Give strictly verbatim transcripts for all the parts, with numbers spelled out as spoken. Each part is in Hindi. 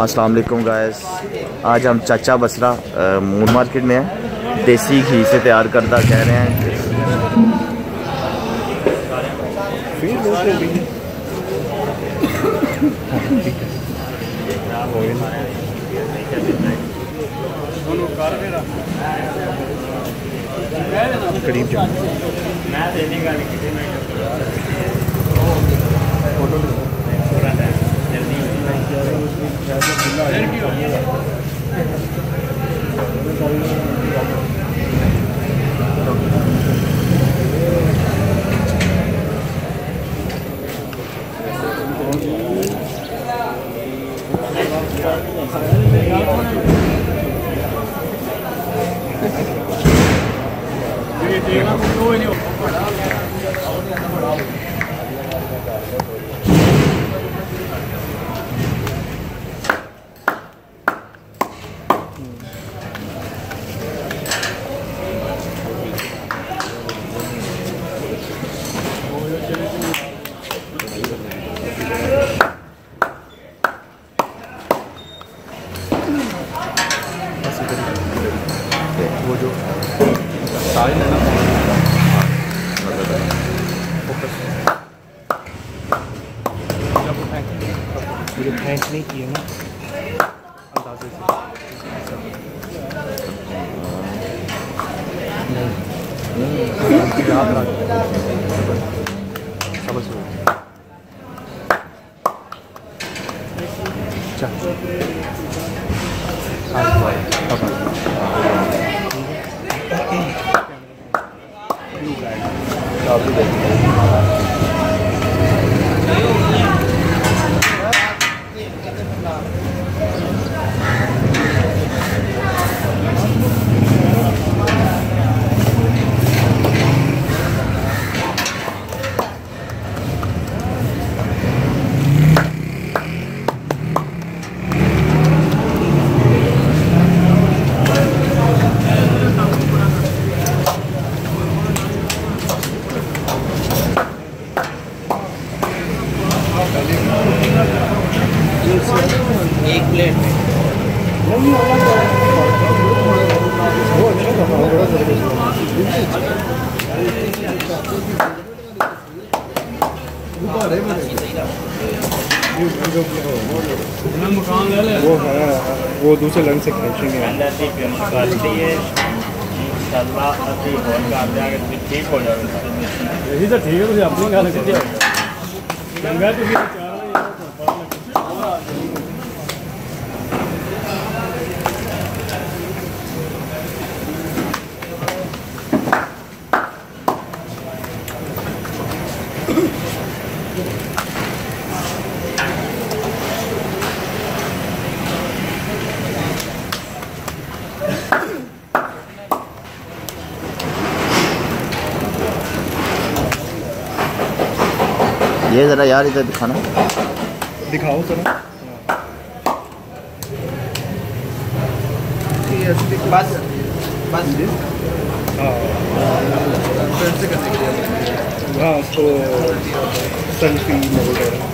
अस्सलाम वालेकुम गाइस, आज हम चाचा बसरा मून मार्केट में हैं। देसी घी से तैयार करदा कह रहे हैं। करीब वो जो साइड है ना, मुझे फेंक नहीं किए ना अंदाजे से। समझ लो एक प्लेट वो है, वो दूसरे लंग से खींचेंगे। ठीक हो जाएगा, यही तो ठीक है। मुझे अपनी गाने ये ज़रा यार इधर दिखाना, दिखाओ जरा। बस बस हाँ, उसको सेल्फी वगैरह।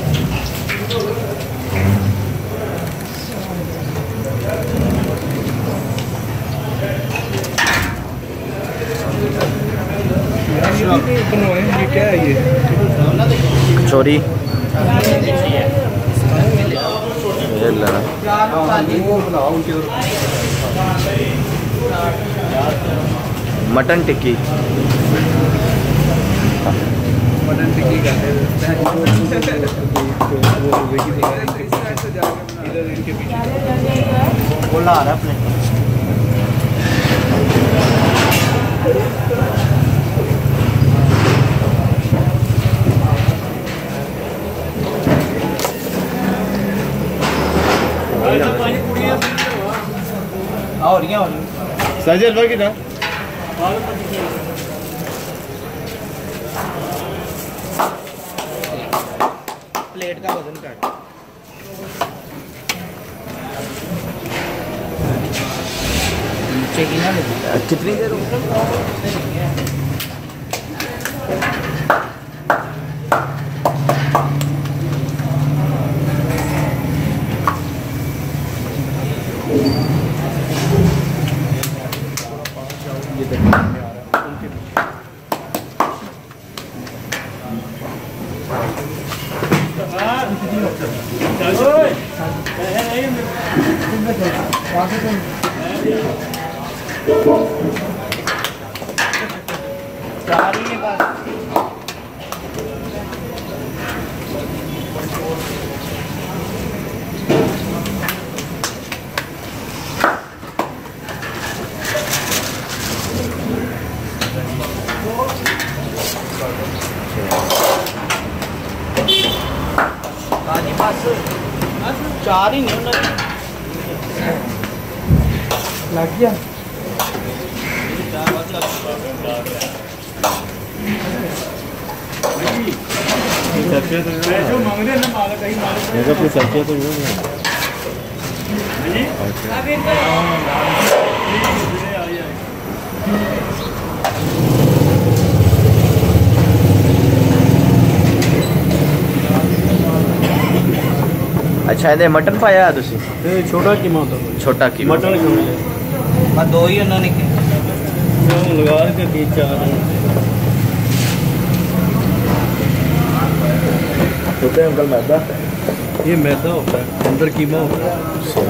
ये क्या है? ये कचौरी मटन टिक्की, मटन टिक्की करते बोला आ रहा है अपने और क्या हो साजिद हलवा की ना प्लेट का वजन काट। कितनी देर चार ही नहीं लग गया। अच्छा ਇਹਦੇ ਮਟਨ ਪਾਇਆ ਤੁਸੀਂ? ਇਹ ਛੋਟਾ ਕੀਮਾ ਹੁੰਦਾ। ਛੋਟਾ ਕੀਮਾ ਮਟਨ ਕਿਉਂ? ਆ ਦੋ ਹੀ ਉਹਨਾਂ ਨੇ ਕਿ ਲਗਾ ਕੇ ਕੀ ਚਾਰ छोटे अंकल मैदा, ये मैदा होता है, अंदर कीमा होता है।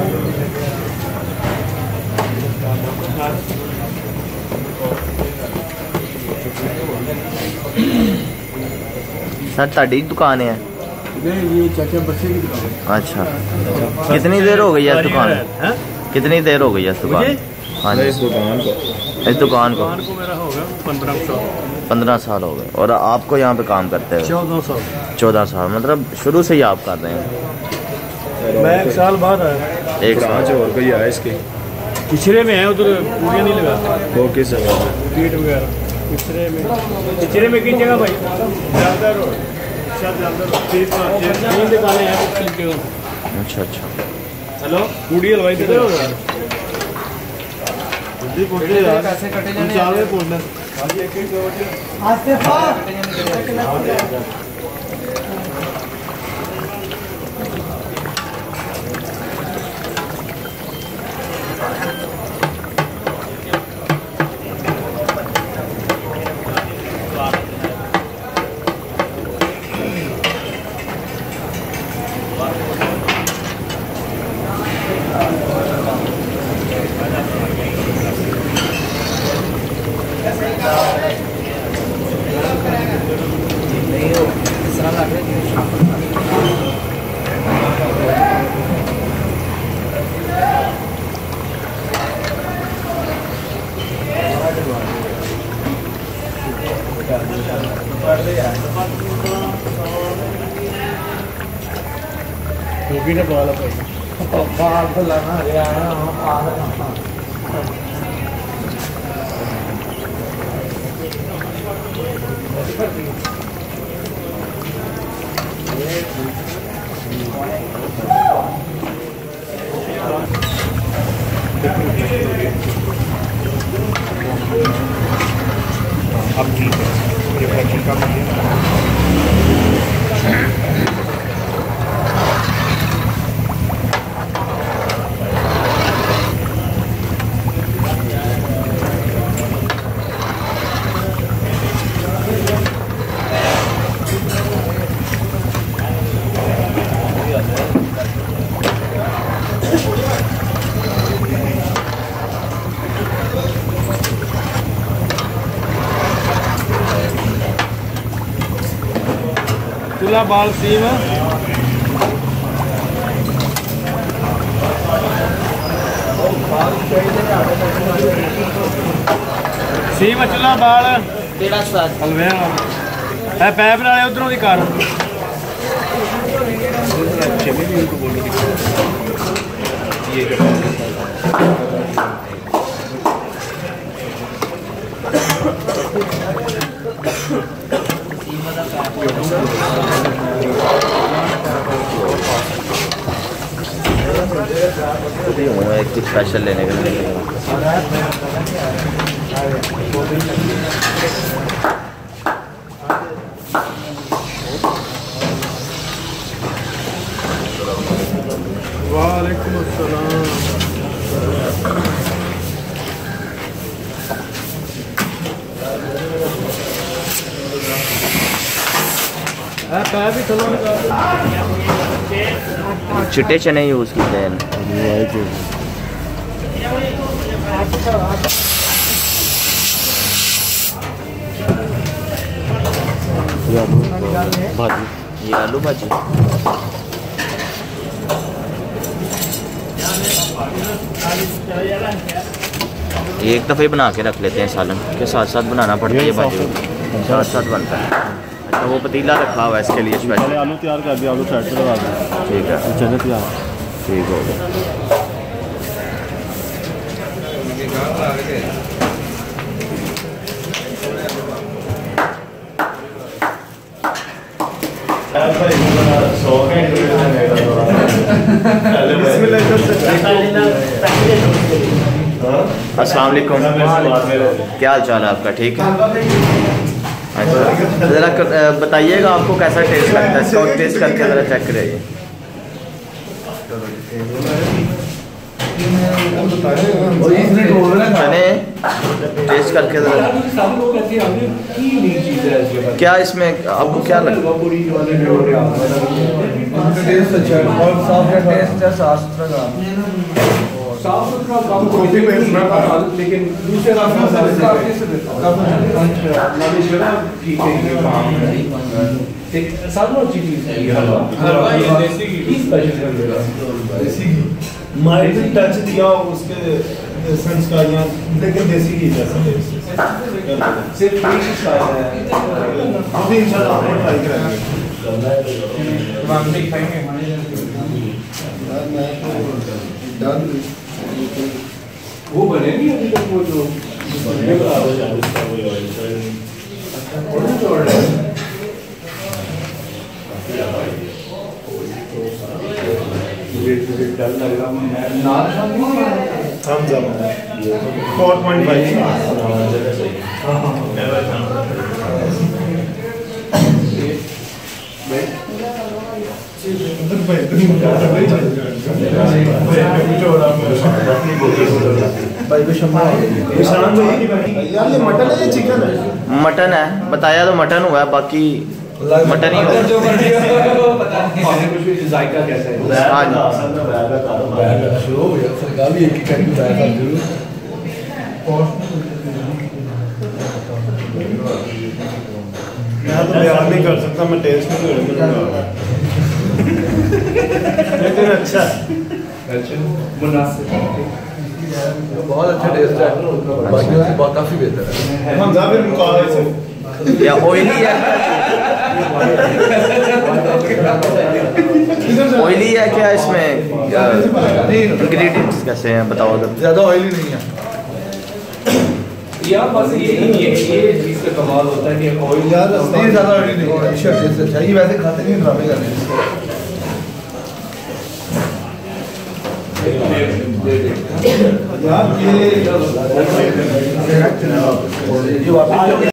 सर ताड़ी दुकान है? ये चाचा बच्चे की दुकान है। अच्छा, कितनी देर हो गई है इस दुकान में? कितनी देर हो गई है इस दुकान? हाँ जी, इस दुकान को इस दुकान को को मेरा हो गया पंद्रह साल। पंद्रह साल हो गए। और आपको यहाँ पे काम करते हैं? चौदह साल। चौदह साल, मतलब शुरू से ही आप कर रहे हैं? मैं एक साल बाद आया। एक साल और कोई आया इसके पिछड़े में है, उधर पूरियाँ नहीं लगाते। वो किस जगह पे? पीठ वगैरह पिछड़े में। पिछड़े में किस जगह भाई? ज़्यादा रोड, तीन दुकानें हैं। अच्छा अच्छा। हेलो, पूड़ी हलवाई दे हो यार? कैसे कटे जाने पूछना टोपी ने बाल बाल तो लगा अब ठीक है, रिफ्लेक्शन का चूल्हा बाल सीम सीम चूल्हा बाल हलवे है पैप नाले उधरों की कार एक कुछ स्पेशल लेने के लिए वालेकुम अस्सलाम। चिट्टे चने यूज़ किए हैं। ये आलू भाजी, ये आलू भाजी। ये एक दफ़े बना के रख लेते हैं, सालन के साथ साथ बनाना पड़ता है ये भाजी, साथ साथ बनता है। अच्छा वो पतीला रखा हुआ है इसके लिए स्पेशल। आलू तैयार कर दिया, आलू साइड पे लगा दिया। ठीक है, चने तैयार, ठीक हो गया। अस्सलाम वालेकुम, क्या हाल चाल है आपका? ठीक है। अच्छा ज़रा बताइएगा आपको कैसा टेस्ट लगता है, इसका टेस्ट करके ज़रा चेक करिए। चने टेस्ट करके ज़रा, क्या इसमें आपको क्या लगता है? साफ सुथरा काम लेकिन दूसरे ठीक है, अच्छी चीज़ माइल्ड टच दिया उसके एसेंस का, यहाँ लेकिन देसी घी जैसा सिर्फ अभी इंशाल्लाह ट्राई करेंगे। वो बनेगी अभी तक वो जो यार ये मटन है या चिकन है? मटन है, बताया तो मटन हुआ है, बाकी मटन ही होगा। जायका कैसा है? मैं तो बयान नहीं कर सकता, मैं टेस्ट नहीं करूँगा लेकिन अच्छा मुनासिब, बहुत अच्छा टेस्ट है, बाकियों से बहुत काफ़ी बेहतर है। हम फिर मुकाबले से या ऑयली है, ऑयली है क्या इसमें? इंग्रेडिएंट्स कैसे हैं बताओ अगर। ज़्यादा ऑयली नहीं है यार, बस ये ये ये चीज़ का कमाल होता है कि ऑयल यार नहीं, ज़्यादा ऑयली नहीं है, अच्छा टेस्ट अच्छा। ये वैसे खाते नहीं, ड्रामे करते हैं। यार ये